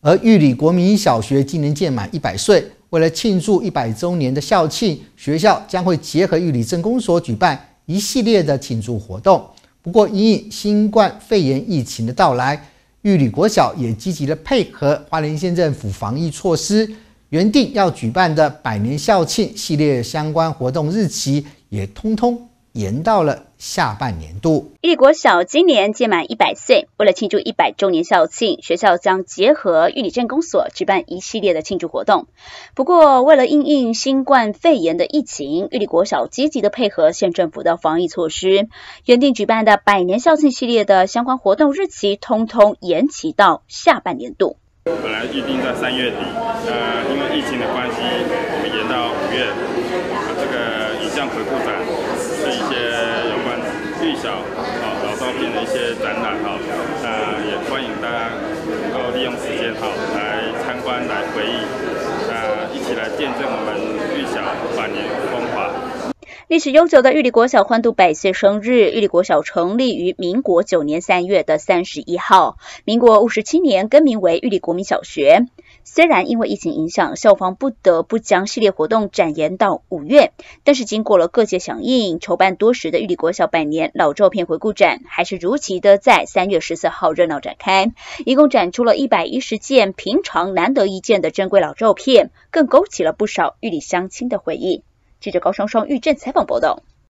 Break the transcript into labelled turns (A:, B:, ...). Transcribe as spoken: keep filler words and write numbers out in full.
A: 而玉里国民小学今年届满一百岁，为了庆祝一百周年的校庆，学校将会结合玉里镇公所举办一系列的庆祝活动。不过，因应新冠肺炎疫情的到来，玉里国小也积极的配合花莲县政府防疫措施，原定要举办的百年校庆系列相关活动日期也通通延到了下半年度。
B: 玉里国小今年届满一百岁，为了庆祝一百周年校庆，学校将结合玉里镇公所举办一系列的庆祝活动。不过，为了因应新冠肺炎的疫情，玉里国小积极的配合县政府的防疫措施，原定举办的百年校庆系列的相关活动日期，通通延期到下半年度。
C: 本来预定在三月底，呃，因为疫情的关系，我们延到五月。啊，这个影像回顾展是一些有关玉小啊老照片的一些展览哈，那也欢迎大家能够利用时间哈来参观来回忆，那一起来见证我们玉小百年风华。
B: 历史悠久的玉里国小欢度百岁生日。玉里国小成立于民国九年三月的三十一号，民国五十七年更名为玉里国民小学。虽然因为疫情影响，校方不得不将系列活动展延到五月，但是经过了各界响应，筹办多时的玉里国小百年老照片回顾展，还是如期的在三月十四号热闹展开。一共展出了一百一十件平常难得一见的珍贵老照片，更勾起了不少玉里乡亲的回忆。记者高双双玉镇采访报道。